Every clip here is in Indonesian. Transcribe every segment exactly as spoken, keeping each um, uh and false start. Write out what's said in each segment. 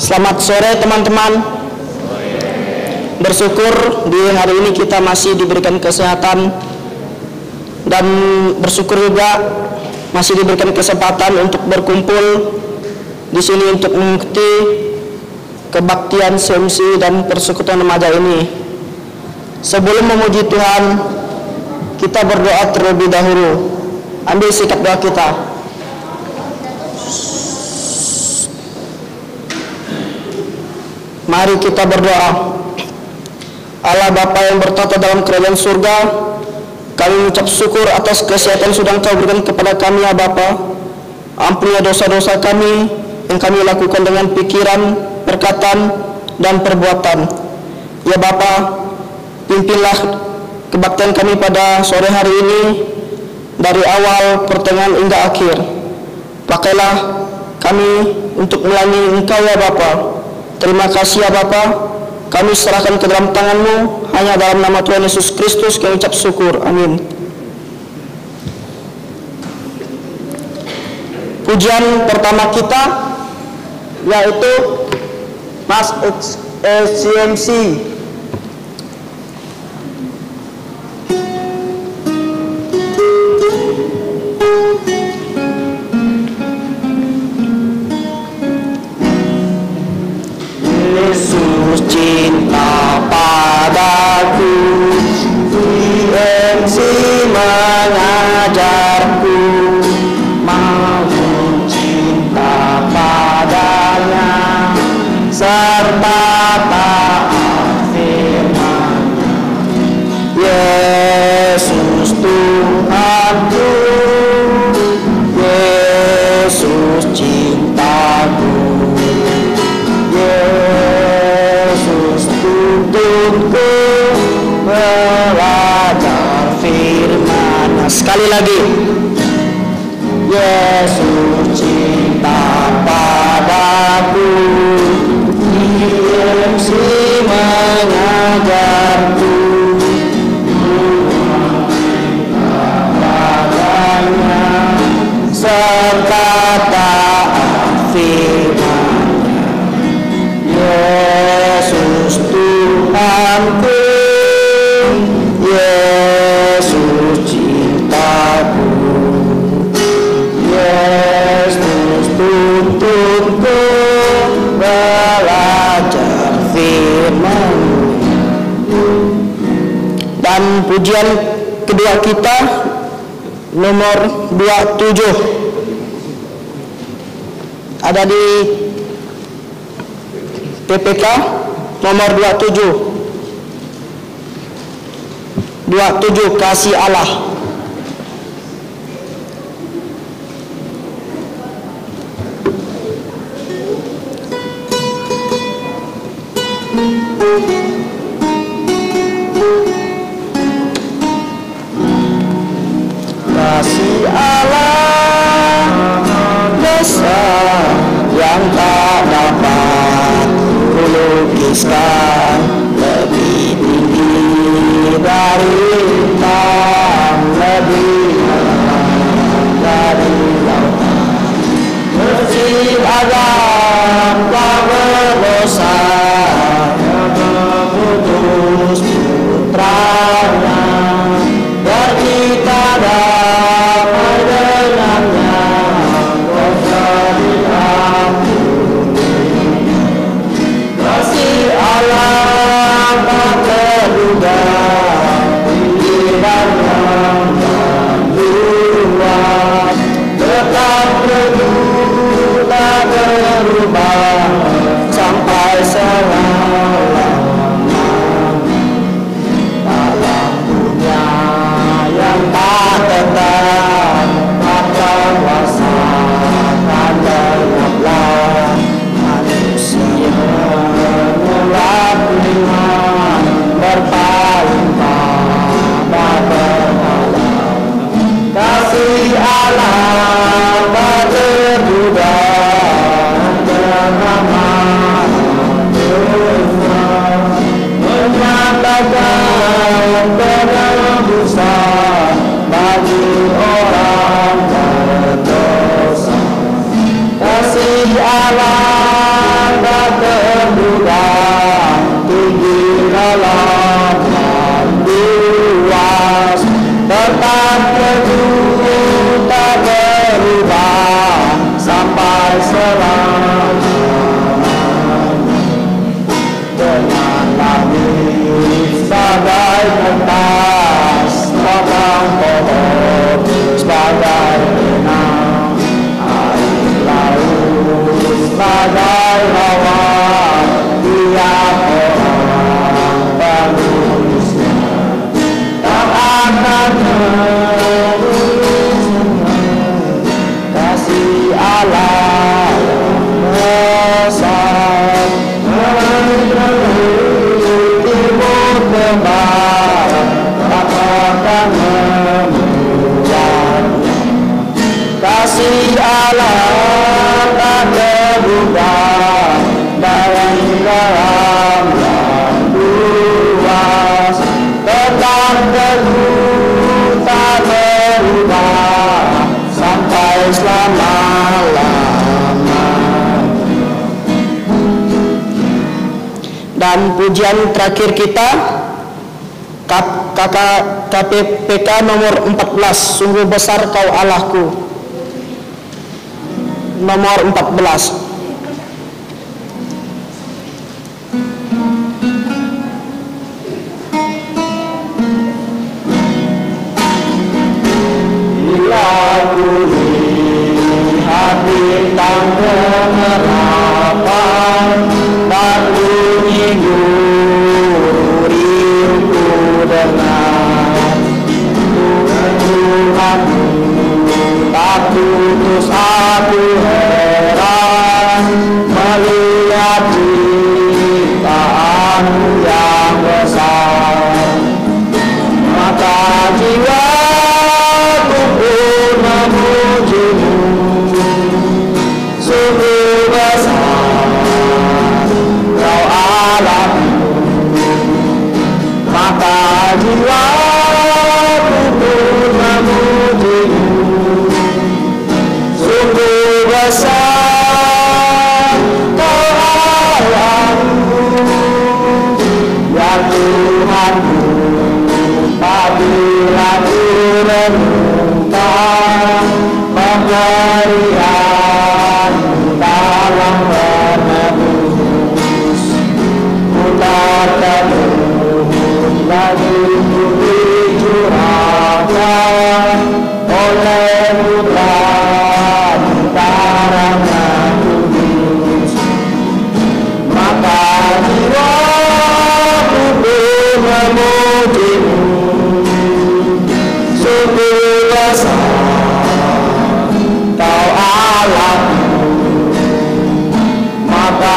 Selamat sore teman-teman. Bersyukur di hari ini kita masih diberikan kesehatan dan bersyukur juga masih diberikan kesempatan untuk berkumpul di sini untuk mengikuti kebaktian C M C dan persekutuan remaja ini. Sebelum memuji Tuhan, kita berdoa terlebih dahulu. Ambil sikap doa kita. Mari kita berdoa. Allah Bapa yang bertata dalam kerajaan surga, kami mengucap syukur atas kesehatan sudah Engkau berikan kepada kami ya Bapa. Ampuni dosa-dosa kami yang kami lakukan dengan pikiran, perkataan, dan perbuatan. Ya Bapa, pimpinlah kebaktian kami pada sore hari ini dari awal, pertengahan hingga akhir. Pakailah kami untuk melayani Engkau ya Bapa. Terima kasih ya Bapa. Kami serahkan ke dalam tangan-Mu, hanya dalam nama Tuhan Yesus Kristus kami ucap syukur. Amin. Pujian pertama kita yaitu Mas C M C. Yesus cinta padaku, C M C mengajarku, mau cinta padanya, serta taat firman-Nya. Yesus Tuhanku, Yesus cintaku, Yesus tuntunku belajar firman-Nya. Sekali lagi, Yesus cinta padaku, C M C mengajarku, cinta padanya, serta taat firman-Nya. Yesus Tuhanku, Yesus cintaku, Yesus tuntunku belajar firman-Nya. Dan pujian kedua kita nomor dua puluh tujuh ada di P P K nomor dua puluh tujuh. dua puluh tujuh Kasih Allah. Kasih Allah besar yang tak dapat kulukiskan, lebih tinggi dari bintang, lebih dalam dari lautan. Bersih agam tak berdosa, putus putranya, dan kita damai dengannya, dosa diampuni. Kasih Allah tak terduga, pikiran yang luas, tetap teguh tak berubah sampai sekarang. tetap teguh tak berubah sampai selamanya. Dengan langit sebagai pentas, batang pohon sebagai benang, air laut sebagai lawan, tiap orang penulisnya tak akan menulisnya. Kasih Allah yang besar timur ke barat tak akan membuatnya. Kasih Allah tak terbuka dalam dalam yang luas, tetap teguh tak berubah sampai selama-lamanya. Dan pujian terakhir kita K P P K nomor empat belas, sungguh besar kau Allahku. Nomor empat belas. Bila ku lihat bintang kegelapan dan bunyi gurihku dengar, Tuhanku tak putus aku heran melihat ciptaanmu yang besar. Maka jiwaku pun memujimu, sungguh besar kau Allahku. Maka jiwaku pun memujimu, sungguh besar kau Allahku. Ya Tuhanku, apabila ku renungkan pemberian-Mu dalam menebus, ku tak teguh lagi ku dicurahkan oleh putra-Mu darahnya kudus. Maka jiwaku pun memujimu, sungguh besar kau Allahku. Maka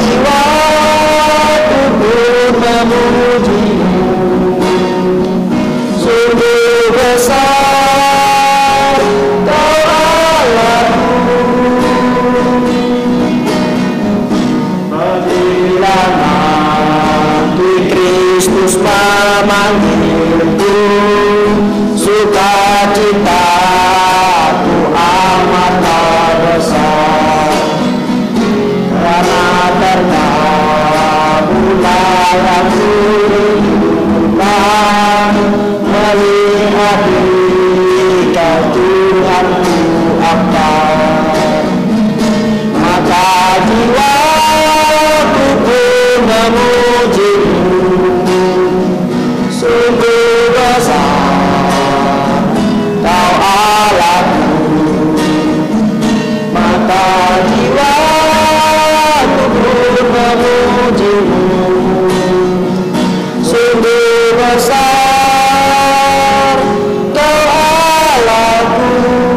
jiwaku pun memujimu, sungguh besar kau Allahku. Bila nanti Kristus memanggilku, sukacitaku amat besar, karena terkabullah yang kurindukan melihat Dikau Tuhanku akbar. Maka jiwaku pun memujimu, sungguh besar kau Allahku. Maka jiwaku pun memujimu, sungguh besar kau Allahku.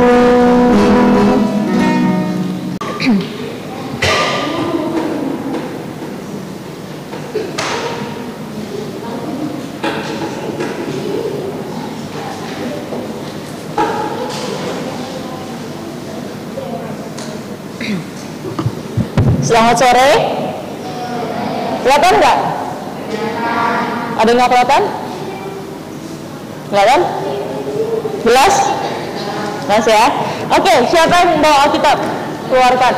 Selamat sore. Kelihatan nggak? Ada nggak kelihatan? Kelihatan? Jelas? Jelas ya? Oke, siapa yang bawa Alkitab? Keluarkan.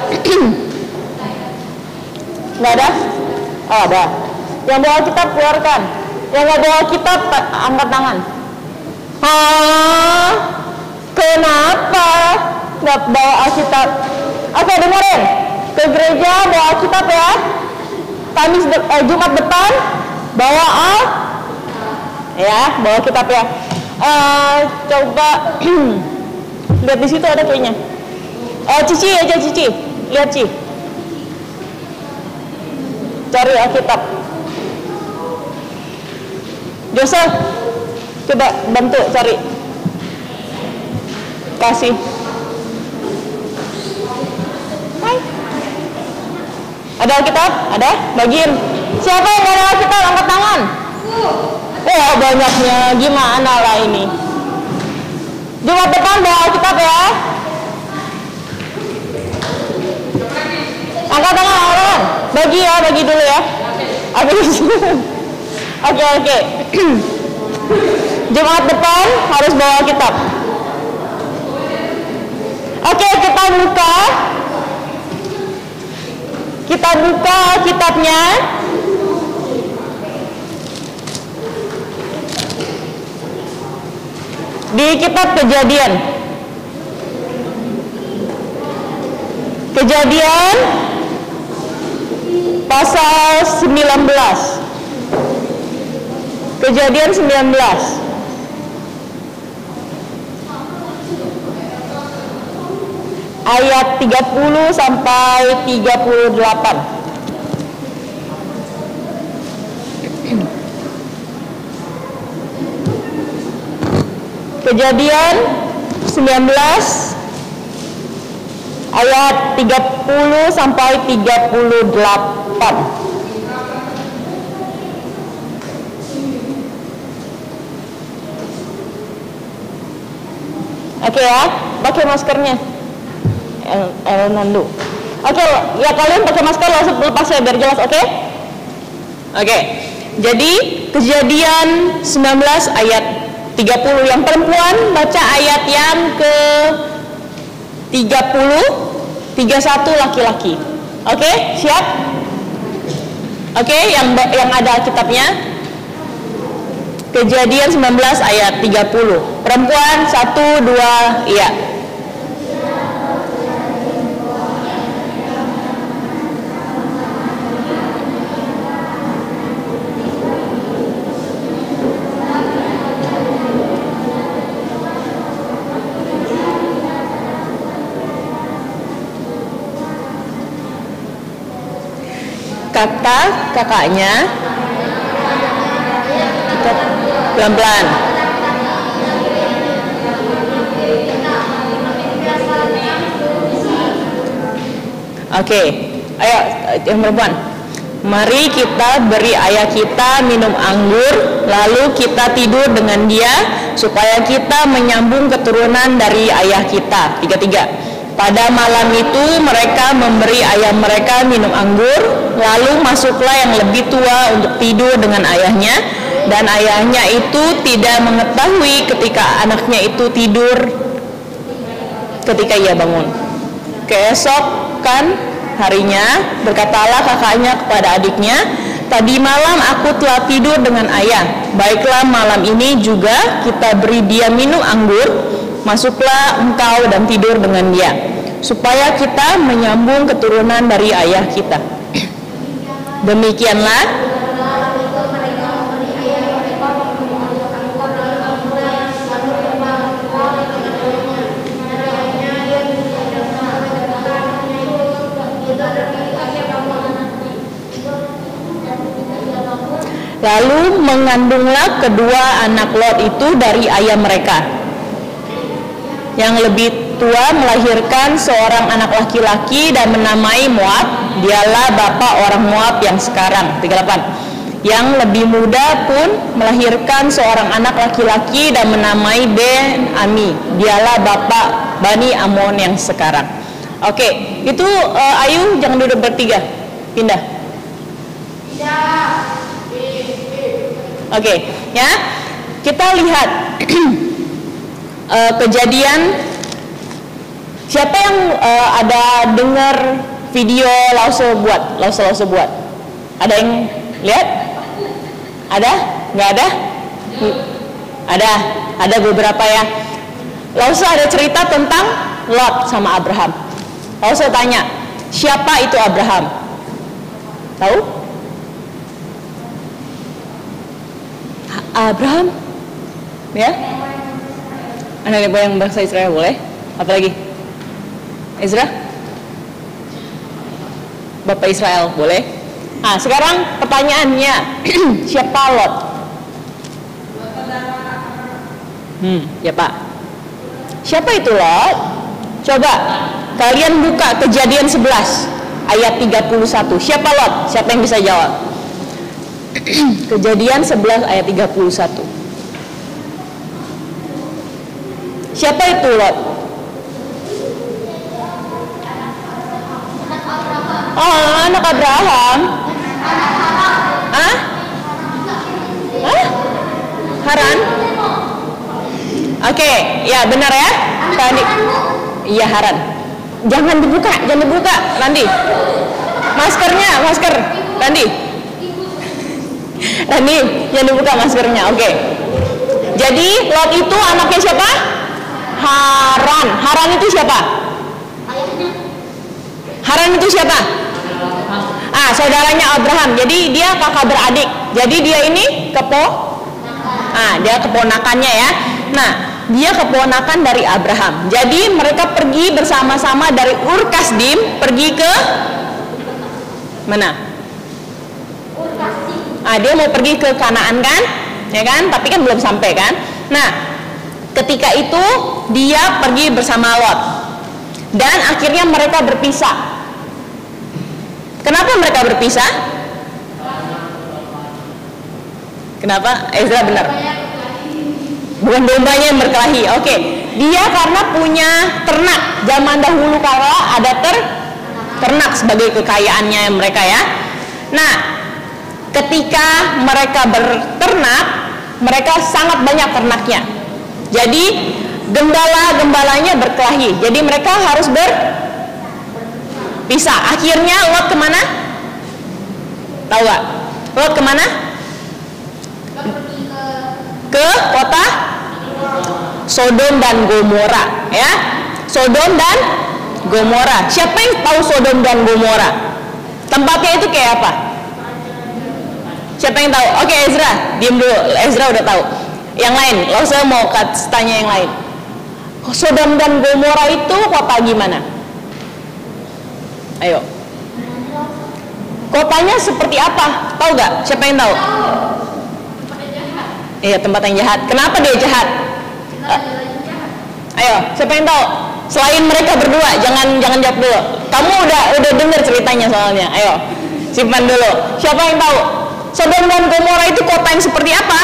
Nggak ada? Oh ada. Yang bawa Alkitab keluarkan. Yang nggak bawa Alkitab angkat tangan. Hah? Kenapa nggak bawa Alkitab? Oke, dengerin. Ke gereja bawa Alkitab ya. Kamis de eh, Jumat depan bawa Al ya, bawa kitab ya. Uh, coba lihat di situ ada kayaknya. Uh, Cici aja Cici, lihat Cici. Cari Alkitab. Joseph, coba bantu cari. Kasih. Hai. Ada Alkitab? Ada? Bagiin. Siapa yang gak ada Alkitab? Angkat tangan. Oh, banyaknya. Gimana lah ini? Jumat depan bawa Alkitab ya. Angkat tangan orang. Bagi ya, bagi dulu ya. Habis. Oke, oke. Jumat depan harus bawa Alkitab. Oke, kita buka. Kita buka kitabnya. Di kitab Kejadian. Kejadian pasal sembilan belas. Kejadian sembilan belas. Ayat tiga puluh sampai tiga puluh delapan. Kejadian sembilan belas ayat tiga puluh sampai tiga puluh delapan. Oke ya, pakai maskernya. El, El Nando. Oke, ya kalian pakai masker langsung lepas ya biar jelas, oke? Oke. Jadi Kejadian sembilan belas ayat tiga puluh, yang perempuan baca ayat yang ke tiga puluh, tiga puluh satu laki-laki. Oke, siap? Oke, yang yang ada kitabnya. Kejadian sembilan belas ayat tiga puluh. Perempuan satu, dua, iya. Kata kakaknya pelan-pelan. Oke, ayo yang perempuan. Mari kita beri ayah kita minum anggur, lalu kita tidur dengan dia, supaya kita menyambung keturunan dari ayah kita. Tiga-tiga. Pada malam itu mereka memberi ayah mereka minum anggur, lalu masuklah yang lebih tua untuk tidur dengan ayahnya, dan ayahnya itu tidak mengetahui ketika anaknya itu tidur ketika ia bangun. Keesokan harinya berkatalah kakaknya kepada adiknya, tadi malam aku telah tidur dengan ayah, baiklah malam ini juga kita beri dia minum anggur, masuklah engkau dan tidur dengan dia, supaya kita menyambung keturunan dari ayah kita. Demikianlah lalu mengandunglah kedua anak Lot itu dari ayah mereka. Yang lebih tua melahirkan seorang anak laki-laki dan menamai Moab, dialah bapak orang Moab yang sekarang. tiga puluh delapan. Yang lebih muda pun melahirkan seorang anak laki-laki dan menamai Ben Ami, dialah bapak Bani Amon yang sekarang. Oke, itu uh, Ayu jangan duduk bertiga, pindah. Oke, ya kita lihat uh, kejadian. Siapa yang uh, ada dengar video Lause buat, Lause Lause buat? Ada yang lihat? Ada? Nggak ada? Ada, ada beberapa ya. Lalu ada cerita tentang Lot sama Abraham. Lalu saya tanya, siapa itu Abraham? Tahu? Abraham? Ya? Anak yang bangsa Israel boleh? Apalagi? Ezra? Bapak Israel boleh? Ah, sekarang pertanyaannya, siapa Lot? Hmm, ya Pak. Siapa itu Lot? Coba kalian buka Kejadian sebelas ayat tiga puluh satu. Siapa Lot? Siapa yang bisa jawab? Kejadian sebelas ayat tiga puluh satu. Siapa itu Lot? Oh, anak Abraham. Hah? Hah? Haran? Oke, okay, ya benar ya. Tadi. Iya Haran. Jangan dibuka, jangan dibuka, Randi. Maskernya, masker, Randi. Randi, jangan dibuka maskernya. Oke. Okay. Jadi Lot itu anaknya siapa? Haran. Haran itu siapa? Haran itu siapa? Ah, saudaranya Abraham. Jadi dia kakak beradik. Jadi dia ini kepo. Ah, dia keponakannya ya. Nah, dia keponakan dari Abraham. Jadi mereka pergi bersama-sama dari Ur Kasdim pergi ke mana? Ah, dia mau pergi ke Kanaan kan? Ya kan? Tapi kan belum sampai kan? Nah, ketika itu dia pergi bersama Lot. Dan akhirnya mereka berpisah. Kenapa mereka berpisah? Kenapa? Ezra benar. Bukan dombanya yang berkelahi. Oke, okay. Dia karena punya ternak. Zaman dahulu kala ada ter ternak sebagai kekayaannya mereka ya. Nah, ketika mereka berternak, mereka sangat banyak ternaknya. Jadi gembala-gembalanya berkelahi. Jadi mereka harus berpisah. Akhirnya Lot kemana? Tahu gak? Lot kemana? Ke kota Sodom dan Gomora ya. Sodom dan Gomora. Siapa yang tahu Sodom dan Gomora? Tempatnya itu kayak apa? Siapa yang tahu? Oke, Ezra, diam dulu. Ezra udah tahu. Yang lain, lalu saya mau tanya yang lain. Sodom dan Gomora itu kota gimana? Ayo. Kotanya seperti apa? Tahu gak? Siapa yang tahu? Iya, tempat yang jahat. Kenapa dia jahat? Uh, ayo, siapa yang tahu? Selain mereka berdua, jangan jangan jawab dulu. Kamu udah udah dengar ceritanya soalnya. Ayo, simpan dulu. Siapa yang tahu? Sodom dan Gomora itu kota yang seperti apa?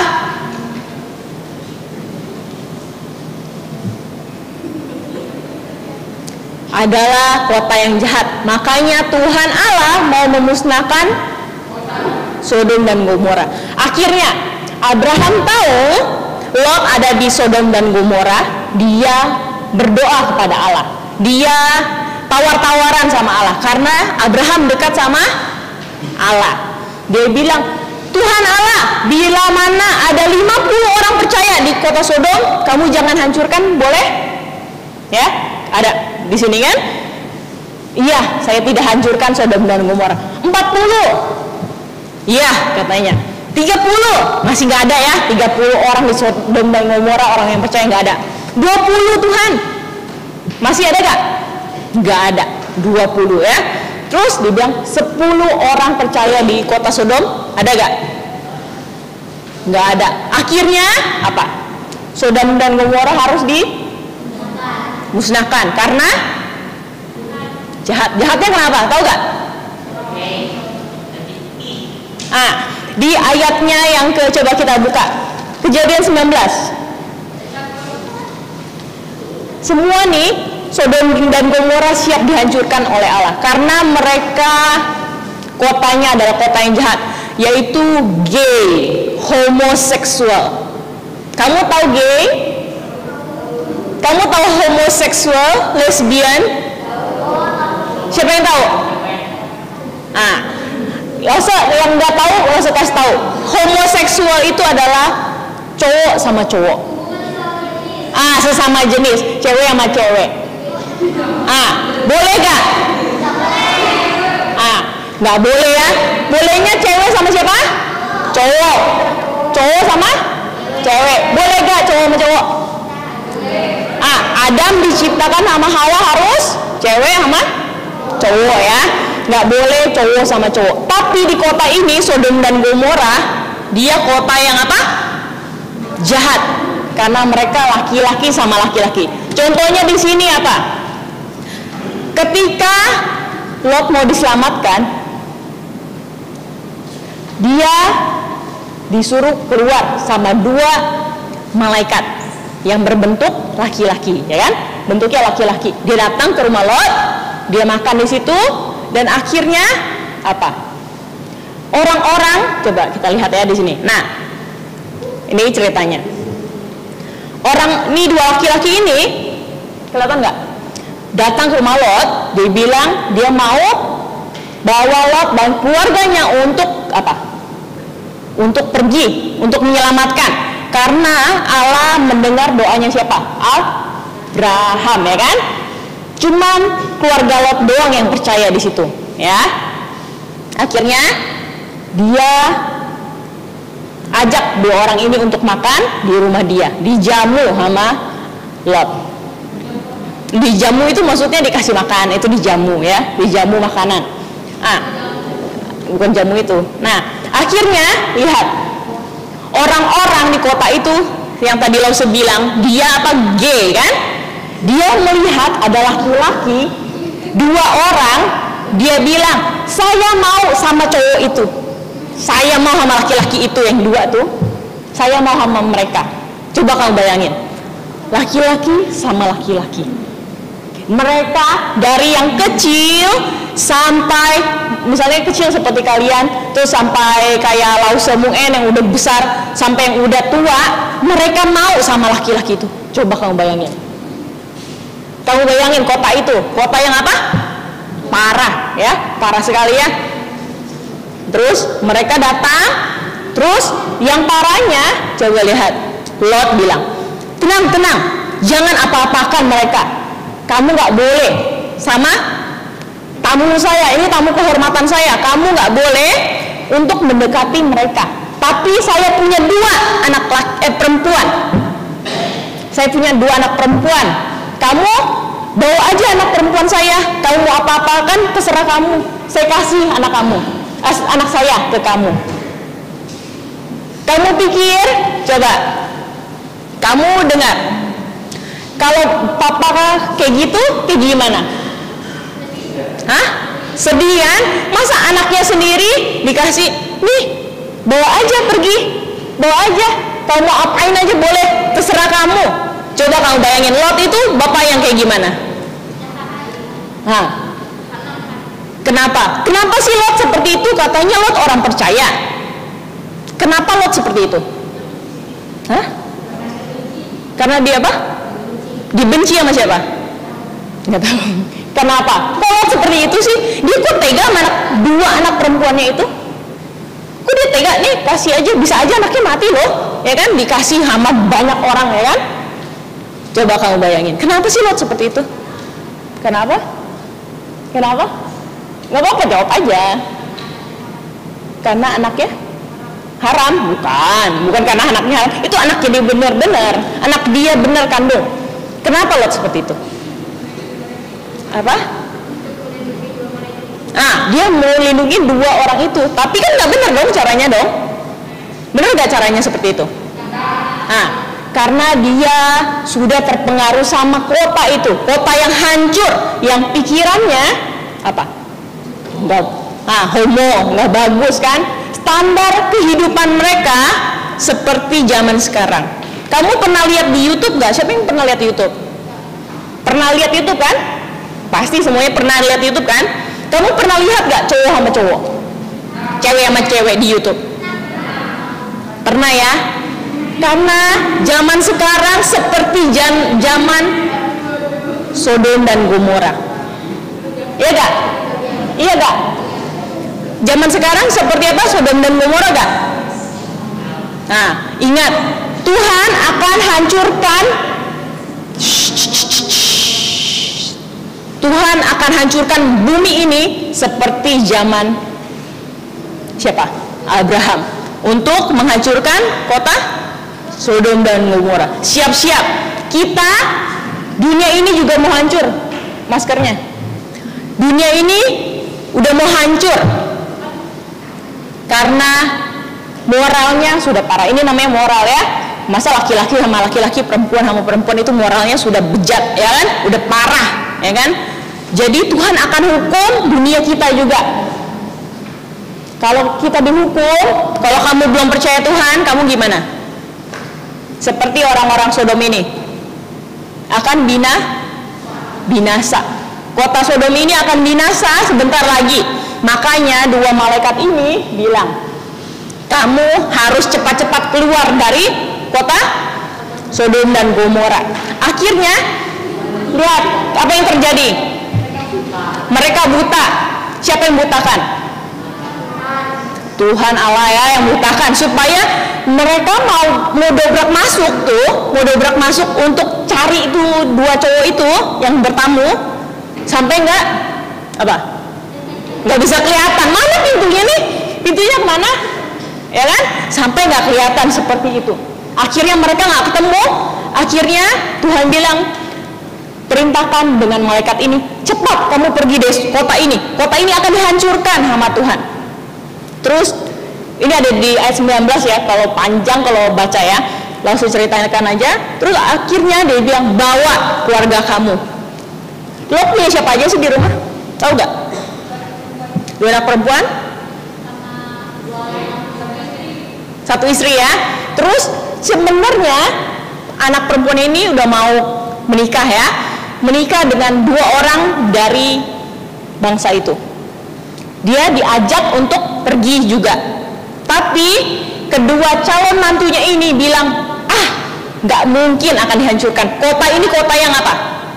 Adalah kota yang jahat. Makanya Tuhan Allah mau memusnahkan Sodom dan Gomora. Akhirnya Abraham tahu Lot ada di Sodom dan Gomora. Dia berdoa kepada Allah. Dia tawar-tawaran sama Allah karena Abraham dekat sama Allah. Dia bilang, Tuhan Allah, bila mana ada lima puluh orang percaya di kota Sodom, kamu jangan hancurkan, boleh? Ya, ada di sini kan? Iya, saya tidak hancurkan Sodom dan Gomora. empat puluh. Iya, katanya. tiga puluh masih nggak ada ya. tiga puluh orang di Sodom dan Gomora, orang yang percaya nggak ada. dua puluh Tuhan, masih ada nggak? Nggak ada. dua puluh ya. Terus dibilang sepuluh orang percaya di kota Sodom, ada nggak? Nggak ada. Akhirnya apa? Sodom dan Gomora harus dimusnahkan karena jahat. Jahatnya kenapa? Tahu nggak? Ah, di ayatnya yang ke, coba kita buka Kejadian sembilan belas. Semua nih Sodom dan Gomora siap dihancurkan oleh Allah karena mereka kotanya adalah kota yang jahat, yaitu gay, homoseksual. Kamu tahu gay? Kamu tahu homoseksual, lesbian? Siapa yang tahu? Ah, Gak usah, yang nggak tahu, gak usah kasih tahu. Homoseksual itu adalah Cowok sama cowok. Ah, sesama jenis, cewek sama cewek. Ah, boleh gak? Ah, nggak boleh ya. Bolehnya cewek sama siapa? Cowok. Cowok sama cewek. Boleh gak cowok sama cowok? Ah, Adam diciptakan sama Hawa harus cewek sama cowok ya. Nggak boleh cowok sama cowok. Tapi di kota ini Sodom dan Gomora, dia kota yang apa? Jahat. Karena mereka laki-laki sama laki-laki. Contohnya di sini apa? Ketika Lot mau diselamatkan, dia disuruh keluar sama dua malaikat yang berbentuk laki-laki, ya kan? Bentuknya laki-laki. Dia datang ke rumah Lot, dia makan di situ, dan akhirnya apa? Orang-orang, coba kita lihat ya di sini. Nah, ini ceritanya. Orang ini dua laki-laki ini, kelihatan nggak? Datang ke rumah Lot, dia bilang dia mau bawa Lot dan keluarganya untuk apa? Untuk pergi, untuk menyelamatkan. Karena Allah mendengar doanya siapa? Abraham, ya kan? Cuman keluarga Lot doang yang percaya di situ, ya. Akhirnya dia ajak dua orang ini untuk makan di rumah dia, dijamu sama Lot. Dijamu itu maksudnya dikasih makan, itu dijamu ya, dijamu makanan. Ah, bukan jamu itu. Nah, akhirnya lihat orang-orang di kota itu yang tadi Lause bilang dia apa gay kan? Dia melihat ada laki-laki dua orang, dia bilang saya mau sama cowok itu, saya mau sama laki-laki itu yang dua tuh, saya mau sama mereka. Coba kamu bayangin, laki-laki sama laki-laki. Mereka dari yang kecil sampai misalnya kecil seperti kalian, terus sampai kayak Lause Mungen yang udah besar, sampai yang udah tua, mereka mau sama laki-laki itu. Coba kamu bayangin. Kamu bayangin kota itu, kota yang apa? Parah ya, parah sekali ya. Terus mereka datang, terus yang parahnya, coba lihat, Lot bilang, tenang, tenang, jangan apa-apakan mereka. Kamu nggak boleh sama tamu saya, ini tamu kehormatan saya, kamu nggak boleh untuk mendekati mereka. Tapi saya punya dua anak laki, eh, perempuan, saya punya dua anak perempuan, kamu bawa aja anak perempuan saya, kamu mau apa-apakan terserah kamu, saya kasih anak kamu, anak saya ke kamu. Kamu pikir, coba kamu dengar, kalau papa kayak gitu, kayak gimana? Hah? Sedih kan? Masa anaknya sendiri dikasih, nih bawa aja pergi, bawa aja, kamu mau apain aja boleh, terserah kamu. Coba kamu bayangin, Lot itu bapak yang kayak gimana? Hah? Kenapa? Kenapa sih Lot seperti itu? Katanya Lot orang percaya. Kenapa Lot seperti itu? Hah? Karena dia apa? Dibenci sama siapa? Nggak tahu. Kenapa? Kok Lot seperti itu sih? Dia kok tega sama anak, dua anak perempuannya itu? Kok dia tega nih? Kasih aja, bisa aja anaknya mati loh, ya kan? Dikasih sama banyak orang, ya kan? Coba kamu bayangin. Kenapa sih Lot seperti itu? Kenapa? Kenapa? Nggak apa-apa, jawab aja. Karena anaknya haram? Bukan, bukan karena anaknya haram. Itu anaknya dia benar-benar, anak dia benar kandung. Kenapa Lot seperti itu? Apa? Nah, dia mau lindungi dua orang itu, tapi kan nggak benar dong caranya dong. Benar nggak caranya seperti itu? Nah, karena dia sudah terpengaruh sama kota itu, kota yang hancur, yang pikirannya apa? Nggak, nah, homo, nggak bagus kan? Standar kehidupan mereka seperti zaman sekarang. Kamu pernah lihat di YouTube nggak? Siapa yang pernah lihat YouTube? Pernah lihat YouTube kan? Pasti semuanya pernah lihat YouTube kan? Kamu pernah lihat nggak cowok sama cowok? Cewek sama cewek di YouTube? Pernah ya? Karena zaman sekarang seperti zaman Sodom dan Gomora. Iya gak? Iya gak? Zaman sekarang seperti apa Sodom dan Gomora gak? Nah, ingat, Tuhan akan hancurkan Tuhan akan hancurkan bumi ini seperti zaman siapa? Abraham, untuk menghancurkan kota Sodom dan Gomora. Siap-siap, kita, dunia ini juga mau hancur. Maskernya, dunia ini udah mau hancur karena moralnya sudah parah. Ini namanya moral ya. Masa laki-laki sama laki-laki, perempuan sama perempuan itu moralnya sudah bejat, ya kan? Udah parah, ya kan? Jadi Tuhan akan hukum dunia kita juga. Kalau kita dihukum, kalau kamu belum percaya Tuhan, kamu gimana? Seperti orang-orang Sodom ini, akan bina, binasa. Kota Sodom ini akan binasa sebentar lagi. Makanya dua malaikat ini bilang, kamu harus cepat-cepat keluar dari kota Sodom dan Gomora. Akhirnya, lihat apa yang terjadi. Mereka buta. Siapa yang butakan? Tuhan Allah ya yang butakan, supaya mereka mau mau dobrak masuk tuh, mau dobrak masuk untuk cari itu dua cowok itu yang bertamu, sampai nggak apa? Nggak bisa kelihatan. Mana pintunya nih? Pintunya kemana? Ya kan? Sampai nggak kelihatan seperti itu. Akhirnya mereka nggak ketemu. Akhirnya Tuhan bilang, perintahkan dengan malaikat ini, cepat kamu pergi dari kota ini. Kota ini akan dihancurkan sama Tuhan. Terus ini ada di ayat sembilan belas ya, kalau panjang kalau baca ya, langsung ceritakan aja. Terus akhirnya dia bilang, bawa keluarga kamu. Lo punya siapa aja sih di rumah? Tahu gak? Dua anak perempuan? Satu istri ya. Terus sebenarnya anak perempuan ini udah mau menikah ya, menikah dengan dua orang dari bangsa itu. Dia diajak untuk pergi juga, tapi kedua calon mantunya ini bilang, ah nggak mungkin akan dihancurkan. Kota ini kota yang apa?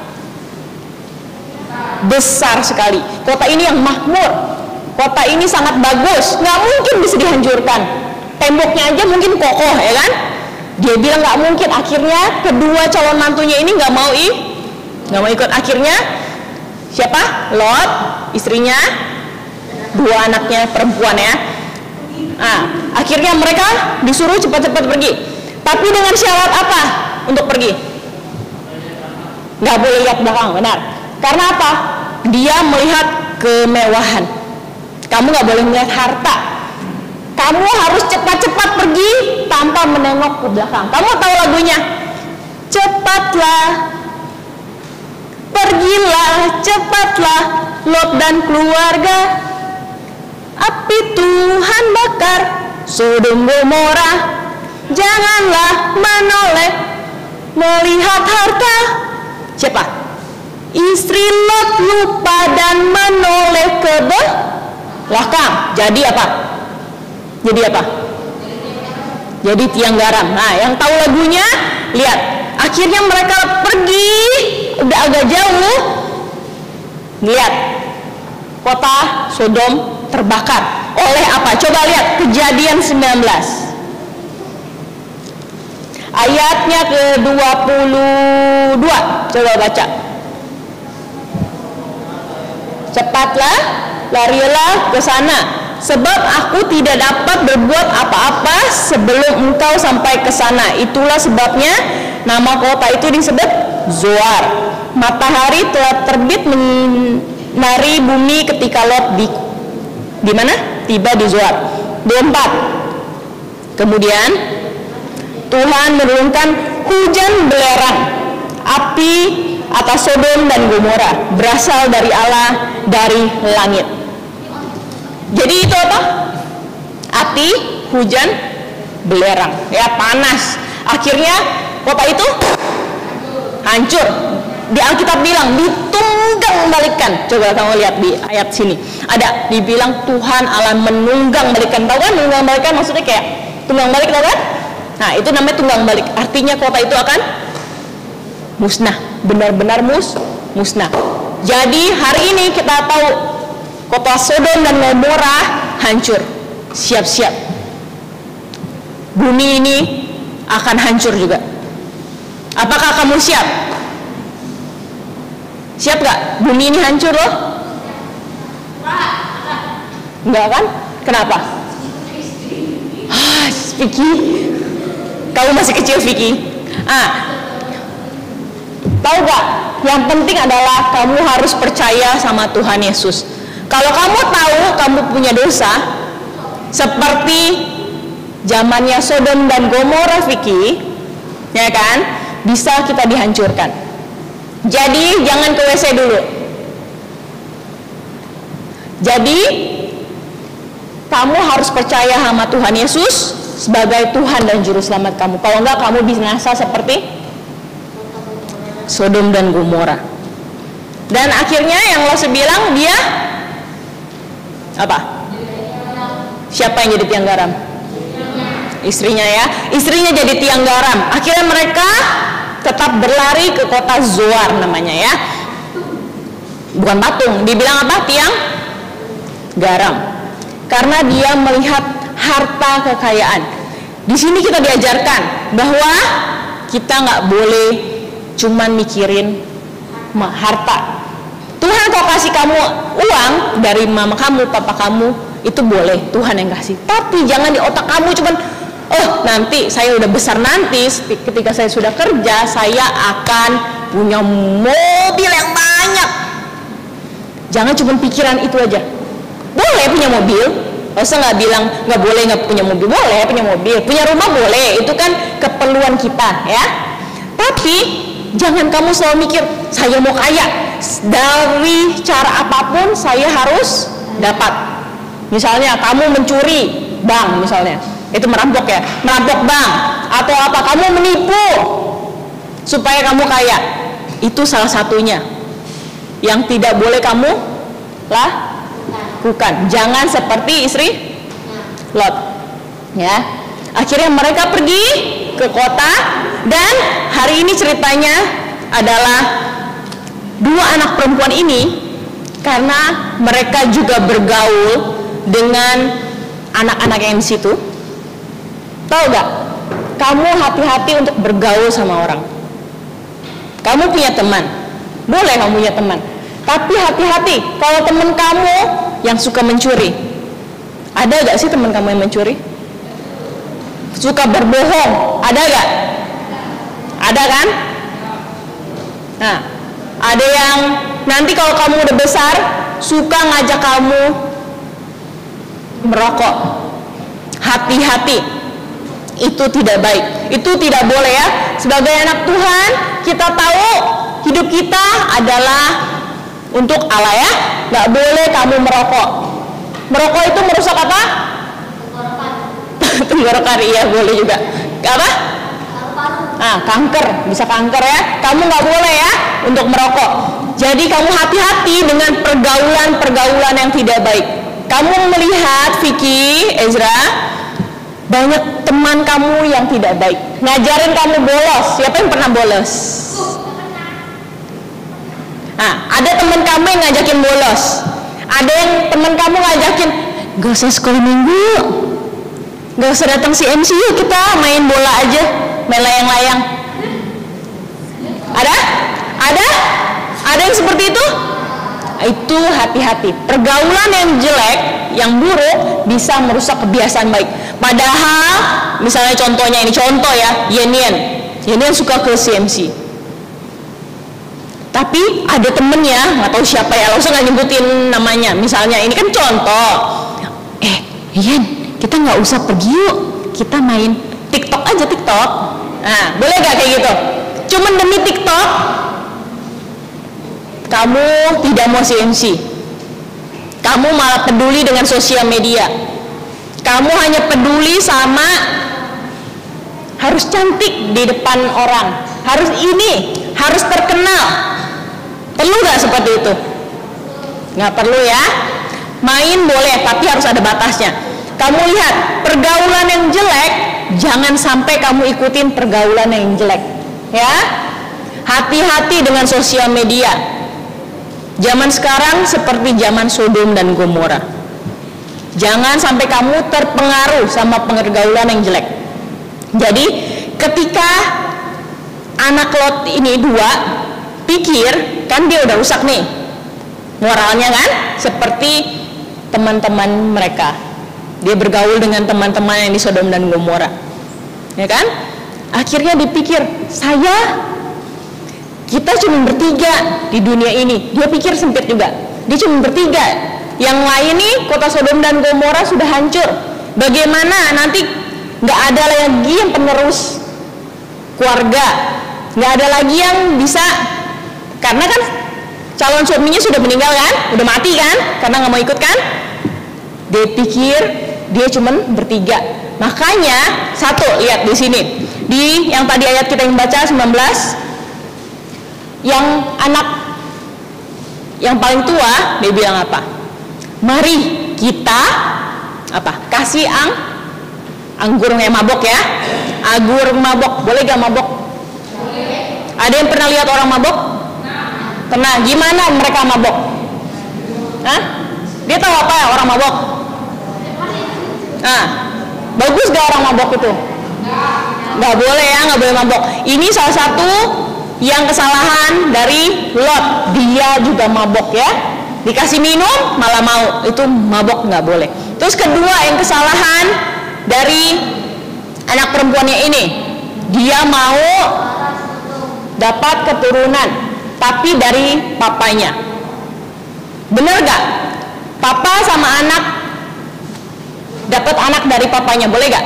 Besar sekali. Kota ini yang makmur. Kota ini sangat bagus, nggak mungkin bisa dihancurkan. Temboknya aja mungkin kokoh ya kan? Dia bilang nggak mungkin. Akhirnya kedua calon mantunya ini nggak mau i, nggak mau ikut. Akhirnya siapa? Lot, istrinya, dua anaknya perempuan ya. Nah, akhirnya mereka disuruh cepat-cepat pergi. Tapi dengan syarat apa untuk pergi? Nggak boleh lihat belakang, benar. Karena apa? Dia melihat kemewahan. Kamu nggak boleh melihat harta. Kamu harus cepat-cepat pergi tanpa menengok ke belakang. Kamu tahu lagunya? Cepatlah, pergilah, cepatlah, Lot dan keluarga. Api Tuhan bakar Sodom Gomora. Janganlah menoleh melihat harta. Siapa? Istri Lot lupa dan menoleh ke belakang. Jadi apa? Jadi apa? Jadi tiang garam. Nah, yang tahu lagunya, lihat. Akhirnya mereka pergi, udah agak jauh. Lihat, kota Sodom terbakar. Oleh apa? Coba lihat Kejadian sembilan belas. Ayatnya ke dua puluh dua. Coba baca. Cepatlah, larilah ke sana, sebab aku tidak dapat berbuat apa-apa sebelum engkau sampai ke sana. Itulah sebabnya nama kota itu disebut Zoar. Matahari telah terbit menyinari bumi ketika Lot di di mana? Tiba di Zoar. dua puluh empat. Kemudian Tuhan menurunkan hujan belerang api atas Sodom dan Gomora, berasal dari Allah dari langit. Jadi itu apa? Api, hujan, belerang, ya panas. Akhirnya kota itu hancur. Di Alkitab bilang ditunggang balikan. Coba kamu lihat di ayat sini. Ada dibilang Tuhan Allah menunggang balikan. Tahu kan menunggang balikan maksudnya kayak tunggang balik, tahu kan? Nah, itu namanya tunggang balik. Artinya kota itu akan musnah, benar-benar mus musnah. Jadi hari ini kita tahu kota Sodom dan Gomora hancur. Siap-siap. Bumi ini akan hancur juga. Apakah kamu siap? Siap gak? Bumi ini hancur loh? Enggak kan? Kenapa? Ah, Vicky, kamu masih kecil Vicky. Ah, tahu gak? Yang penting adalah kamu harus percaya sama Tuhan Yesus. Kalau kamu tahu kamu punya dosa, seperti zamannya Sodom dan Gomora Vicky, ya kan? Bisa kita dihancurkan. Jadi jangan ke W C dulu. Jadi kamu harus percaya sama Tuhan Yesus sebagai Tuhan dan Juru Selamat kamu. Kalau enggak, kamu binasa seperti Sodom dan Gomora. Dan akhirnya yang Lot bilang, dia apa? Siapa yang jadi tiang garam? Istrinya ya. Istrinya jadi tiang garam. Akhirnya mereka tetap berlari ke kota Zoar namanya ya. Bukan patung, dibilang apa? Tiang garam. Karena dia melihat harta kekayaan. Di sini kita diajarkan bahwa kita nggak boleh cuman mikirin harta. Tuhan kalau kasih kamu uang dari mama kamu, papa kamu, itu boleh, Tuhan yang kasih. Tapi jangan di otak kamu cuman, oh nanti saya udah besar, nanti ketika saya sudah kerja saya akan punya mobil yang banyak. Jangan cuma pikiran itu aja. Boleh punya mobil, masa nggak bilang nggak boleh nggak punya mobil? Boleh punya mobil, punya rumah boleh, itu kan keperluan kita ya. Tapi jangan kamu selalu mikir saya mau kaya, dari cara apapun saya harus dapat. Misalnya kamu mencuri bank misalnya, itu merampok ya, merampok bank, atau apa, kamu menipu supaya kamu kaya, itu salah satunya yang tidak boleh kamu lakukan. Jangan seperti istri Lot ya. Akhirnya mereka pergi ke kota, dan hari ini ceritanya adalah dua anak perempuan ini, karena mereka juga bergaul dengan anak-anak yang di situ. Tahu gak? Kamu hati-hati untuk bergaul sama orang. Kamu punya teman, boleh kamu punya teman, tapi hati-hati kalau teman kamu yang suka mencuri. Ada gak sih teman kamu yang mencuri? Suka berbohong, ada gak? Ada kan? Nah, ada yang nanti kalau kamu udah besar suka ngajak kamu merokok. Hati-hati, itu tidak baik, itu tidak boleh ya. Sebagai anak Tuhan, kita tahu hidup kita adalah untuk Allah ya. Gak boleh kamu merokok. Merokok itu merusak apa? Tenggorokan, iya boleh juga. Apa? Nah, kanker, bisa kanker ya. Kamu nggak boleh ya untuk merokok. Jadi kamu hati-hati dengan pergaulan-pergaulan yang tidak baik. Kamu melihat Vicky, Ezra, banyak teman kamu yang tidak baik, ngajarin kamu bolos. Siapa yang pernah bolos? Nah, ada teman kamu yang ngajakin bolos. Ada yang teman kamu ngajakin, gak usah sekolah minggu, gak usah datang C M C, yuk kita main bola aja, main layang-layang. Ada? Ada? Ada yang seperti itu? Itu hati-hati. Pergaulan yang jelek, yang buruk bisa merusak kebiasaan baik. Padahal, misalnya contohnya ini, contoh ya, Yen-Yen. Yen-Yen suka ke C M C. Tapi ada temennya, nggak tahu siapa ya, langsung nggak nyebutin namanya. Misalnya ini kan contoh. Eh, Yen, kita nggak usah pergi yuk, kita main TikTok aja TikTok. Nah, boleh gak kayak gitu? Cuman demi TikTok kamu tidak mau C M C, kamu malah peduli dengan sosial media, kamu hanya peduli sama harus cantik di depan orang, harus ini, harus terkenal. Perlu gak seperti itu? Nggak perlu ya. Main boleh, tapi harus ada batasnya. Kamu lihat pergaulan yang jelek, jangan sampai kamu ikutin pergaulan yang jelek ya. Hati-hati dengan sosial media. Zaman sekarang seperti zaman Sodom dan Gomora. Jangan sampai kamu terpengaruh sama pergaulan yang jelek. Jadi ketika anak Lot ini dua pikir, kan dia udah rusak nih moralnya kan, seperti teman-teman mereka. Dia bergaul dengan teman-teman yang di Sodom dan Gomora, ya kan? Akhirnya dipikir, saya kita cuma bertiga di dunia ini. Dia pikir sempit juga, dia cuma bertiga. Yang lain nih, kota Sodom dan Gomora sudah hancur. Bagaimana nanti nggak ada lagi yang penerus keluarga, nggak ada lagi yang bisa, karena kan calon suaminya sudah meninggal kan, udah mati kan, karena nggak mau ikut kan. Dia pikir dia cuman bertiga. Makanya satu, lihat di sini, di yang tadi ayat kita yang baca sembilan belas, yang anak yang paling tua dia bilang apa? Mari kita apa? Kasih ang anggur yang mabok ya, anggur mabok, boleh gak mabok? Boleh. Ada yang pernah lihat orang mabok? Pernah. Gimana mereka mabok? Hah? Dia tahu apa ya orang mabok? Nah, bagus gak orang mabok itu? Gak boleh ya, gak boleh mabok. Ini salah satu yang kesalahan dari Lot. Dia juga mabok ya. Dikasih minum malah mau, itu mabok gak boleh. Terus kedua yang kesalahan dari anak perempuannya ini, dia mau dapat keturunan tapi dari papanya. Bener gak? Papa sama anak dapat anak dari papanya, boleh gak?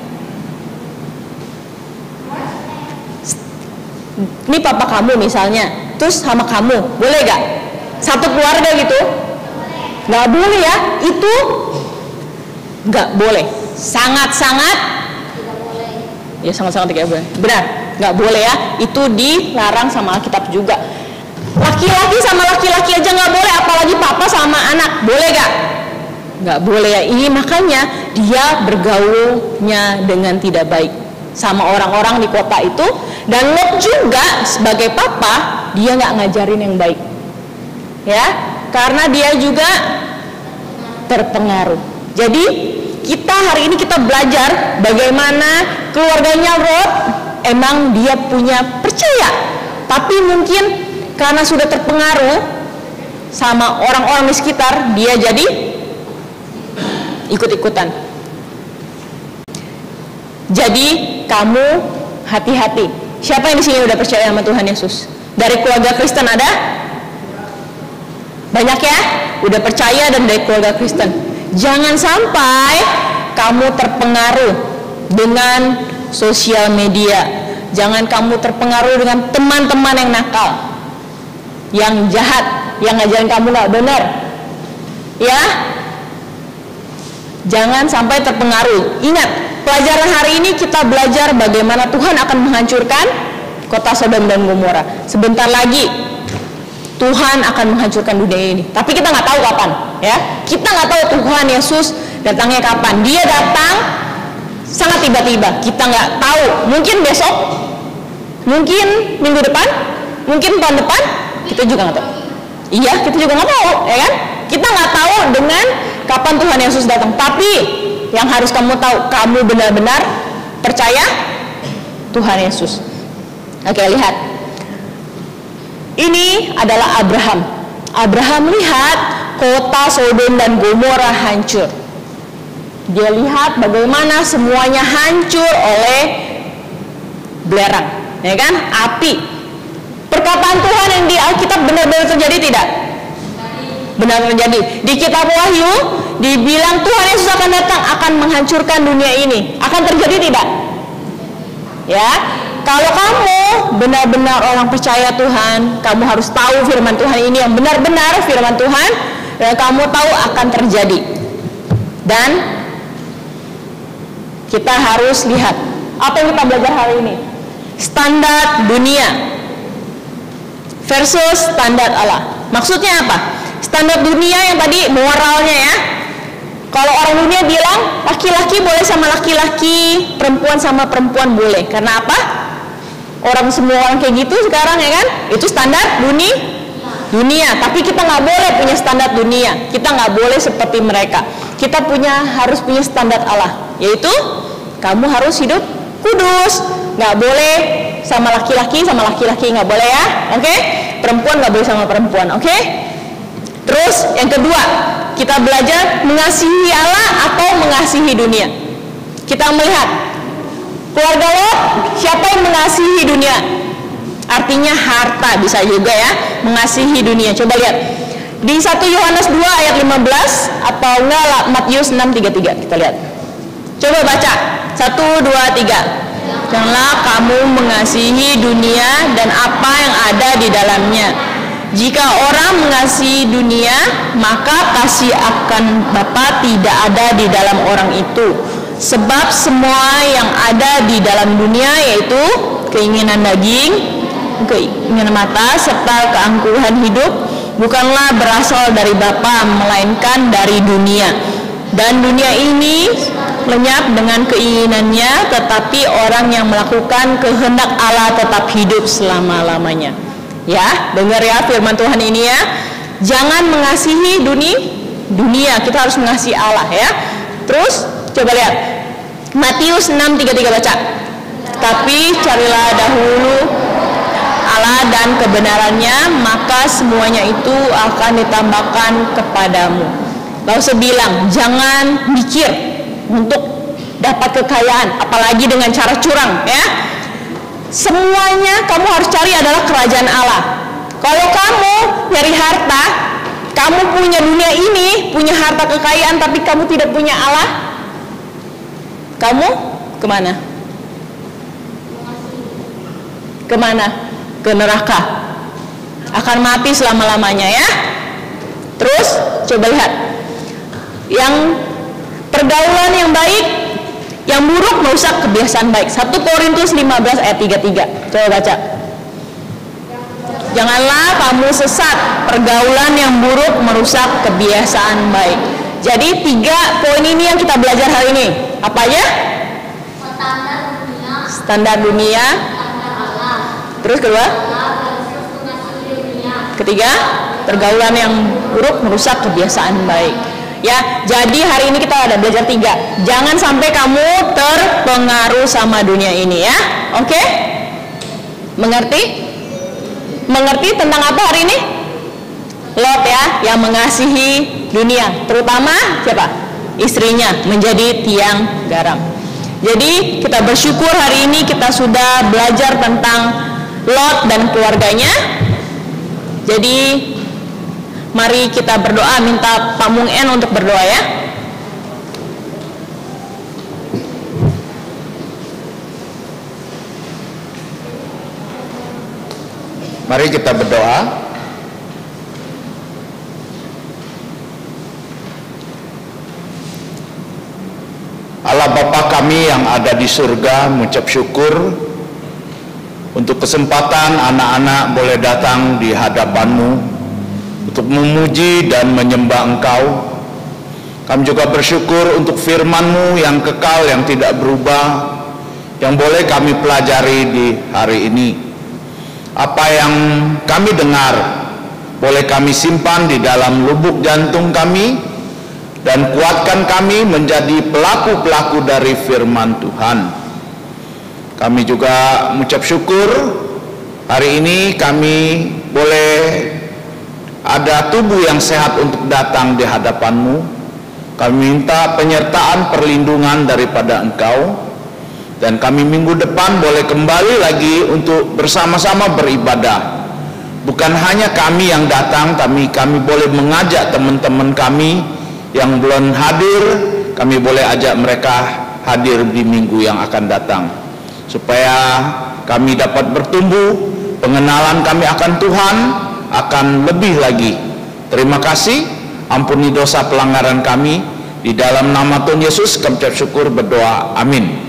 Ini papa kamu misalnya, terus sama kamu, boleh gak? Satu keluarga gitu? Gak boleh ya, itu gak boleh. Sangat-sangat ya sangat-sangat tidak boleh. Benar, gak boleh ya, itu dilarang sama Alkitab juga. Laki-laki sama laki-laki aja gak boleh, apalagi papa sama anak, boleh gak? Gak boleh ya. Ini makanya dia bergaulnya dengan tidak baik sama orang-orang di kota itu. Dan Lot juga sebagai papa, dia gak ngajarin yang baik ya, karena dia juga terpengaruh. Jadi kita hari ini kita belajar bagaimana keluarganya Lot, emang dia punya percaya, tapi mungkin karena sudah terpengaruh sama orang-orang di sekitar, dia jadi ikut-ikutan. Jadi kamu hati-hati. Siapa yang di sini udah percaya sama Tuhan Yesus? Dari keluarga Kristen ada? Banyak ya? Udah percaya dan dari keluarga Kristen. Jangan sampai kamu terpengaruh dengan sosial media. Jangan kamu terpengaruh dengan teman-teman yang nakal, yang jahat, yang ngajarin kamu gak benar. Ya? Jangan sampai terpengaruh. Ingat, pelajaran hari ini kita belajar bagaimana Tuhan akan menghancurkan kota Sodom dan Gomora. Sebentar lagi Tuhan akan menghancurkan dunia ini, tapi kita nggak tahu kapan ya. Kita nggak tahu Tuhan Yesus datangnya kapan. Dia datang sangat tiba-tiba, kita nggak tahu. Mungkin besok, mungkin minggu depan, mungkin tahun depan, kita juga nggak tahu. Iya, kita juga nggak tahu, ya kan? Kita nggak tahu dengan kapan Tuhan Yesus datang. Tapi yang harus kamu tahu, kamu benar-benar percaya Tuhan Yesus. Oke, lihat. Ini adalah Abraham. Abraham lihat kota Sodom dan Gomora hancur. Dia lihat bagaimana semuanya hancur oleh belerang, ya kan? Api. Perkataan Tuhan yang di Alkitab benar-benar terjadi tidak? Benar terjadi. Di kitab Wahyu dibilang Tuhan Yesus akan datang, akan menghancurkan dunia ini. Akan terjadi tidak? Ya. Kalau kamu benar-benar orang percaya Tuhan, kamu harus tahu firman Tuhan ini yang benar-benar firman Tuhan, dan kamu tahu akan terjadi. Dan kita harus lihat apa yang kita belajar hari ini. Standar dunia versus standar Allah. Maksudnya apa? Standar dunia yang tadi moralnya ya. Kalau orang dunia bilang laki-laki boleh sama laki-laki, perempuan sama perempuan boleh. Karena apa? Orang semua orang kayak gitu sekarang ya kan, itu standar dunia dunia. Tapi kita nggak boleh punya standar dunia, kita nggak boleh seperti mereka. Kita punya harus punya standar Allah, yaitu kamu harus hidup kudus, nggak boleh sama laki-laki sama laki-laki, nggak boleh ya, oke? Okay? Perempuan nggak boleh sama perempuan, oke? Okay? Terus yang kedua, kita belajar mengasihi Allah atau mengasihi dunia. Kita melihat keluarga Lot, siapa yang mengasihi dunia? Artinya harta, bisa juga ya, mengasihi dunia. Coba lihat di satu Yohanes dua ayat lima belas atau enggak Matius enam tiga tiga, kita lihat. Coba baca, satu, dua, tiga. Janganlah kamu mengasihi dunia dan apa yang ada di dalamnya. Jika orang mengasihi dunia, maka kasih akan Bapa tidak ada di dalam orang itu. Sebab semua yang ada di dalam dunia, yaitu keinginan daging, keinginan mata, serta keangkuhan hidup, bukanlah berasal dari Bapa, melainkan dari dunia. Dan dunia ini lenyap dengan keinginannya, tetapi orang yang melakukan kehendak Allah tetap hidup selama-lamanya. Ya, dengar ya firman Tuhan ini ya. Jangan mengasihi dunia, dunia, kita harus mengasihi Allah ya. Terus coba lihat Matius enam tiga tiga, baca. Tapi carilah dahulu Allah dan kebenarannya, maka semuanya itu akan ditambahkan kepadamu. Gak usah bilang, jangan mikir untuk dapat kekayaan, apalagi dengan cara curang ya. Semuanya kamu harus cari adalah kerajaan Allah. Kalau kamu nyari harta, kamu punya dunia ini, punya harta kekayaan, tapi kamu tidak punya Allah, kamu kemana? Kemana? Ke neraka. Akan mati selama-lamanya ya. Terus coba lihat yang pergaulan yang baik, yang buruk merusak kebiasaan baik. satu Korintus lima belas ayat tiga puluh tiga. Coba baca. Janganlah kamu sesat, pergaulan yang buruk merusak kebiasaan baik. Jadi tiga poin ini yang kita belajar hari ini. Apa aja? Standar dunia. Standar dunia. Standar Allah. Terus kedua? Ketiga, pergaulan yang buruk merusak kebiasaan baik. Ya, jadi hari ini kita ada belajar tiga. Jangan sampai kamu terpengaruh sama dunia ini ya. Oke? Okay? Mengerti? Mengerti tentang apa hari ini? Lot ya, yang mengasihi dunia, terutama siapa? Istrinya, menjadi tiang garam. Jadi kita bersyukur hari ini kita sudah belajar tentang Lot dan keluarganya. Jadi mari kita berdoa, minta Pak Mung En untuk berdoa ya. Mari kita berdoa. Allah Bapa kami yang ada di surga, mengucap syukur untuk kesempatan anak-anak boleh datang di hadapan-Mu untuk memuji dan menyembah Engkau. Kami juga bersyukur untuk firman-Mu yang kekal, yang tidak berubah, yang boleh kami pelajari di hari ini. Apa yang kami dengar boleh kami simpan di dalam lubuk jantung kami, dan kuatkan kami menjadi pelaku-pelaku dari firman Tuhan. Kami juga mengucap syukur hari ini kami boleh ada tubuh yang sehat untuk datang di hadapan-Mu. Kami minta penyertaan perlindungan daripada Engkau, dan kami minggu depan boleh kembali lagi untuk bersama-sama beribadah. Bukan hanya kami yang datang, tapi kami boleh mengajak teman-teman kami yang belum hadir, kami boleh ajak mereka hadir di minggu yang akan datang, supaya kami dapat bertumbuh, pengenalan kami akan Tuhan akan lebih lagi. Terima kasih, ampuni dosa pelanggaran kami, di dalam nama Tuhan Yesus kami ucap syukur berdoa, amin.